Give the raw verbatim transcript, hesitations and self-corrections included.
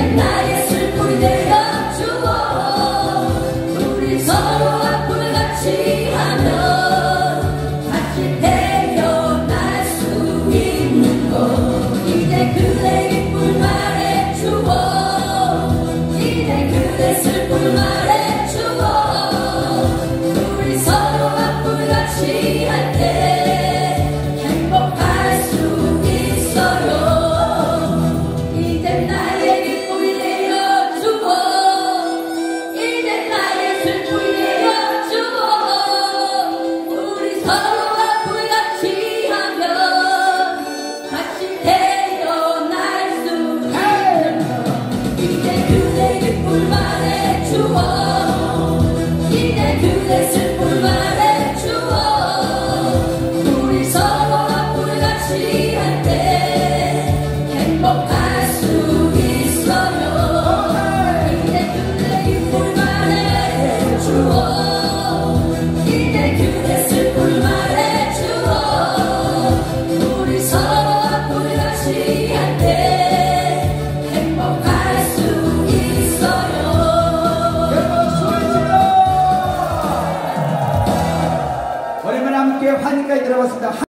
나의 슬픔이 되어 주어 우리 서로 아픔을 같이 하면 같이 태어날 수 있는 것 이제 그대 기쁨을 말해 주어 이제 그대 슬픔을 말해 주어 우리 서로 아픔을 같이 할 때 행복할 수 있어요 이제 나의 기쁨이 되어 주어 이제 나의 슬픔이 되어 주어 우리 서로 아픔을 같이 하면 같이 태어날 수 있는 것 이제 그대 기쁨을 말해 주어 이제 그대 슬픔을 말해 주어 우리 서로 아픔을 같이 할 때 행복할 수 있어요 이제 그대 기쁨을 말해 주어 이제 그대 슬픔을 말해 주어 우리 서로 아픔을 같이 할 때 행복할 수 있어요 오랜만에 함께 환희까지 들어봤습니다.